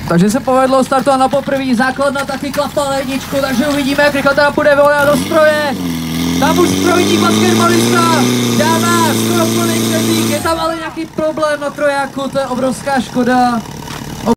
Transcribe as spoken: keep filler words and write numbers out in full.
Takže se povedlo startovat na poprvé, základna taky klapla ledničku, takže uvidíme, jak rychle teda půjde volna do stroje. Tam už strojník basketbalista dává skoro plný kredík, je tam ale nějaký problém na trojáku, to je obrovská škoda.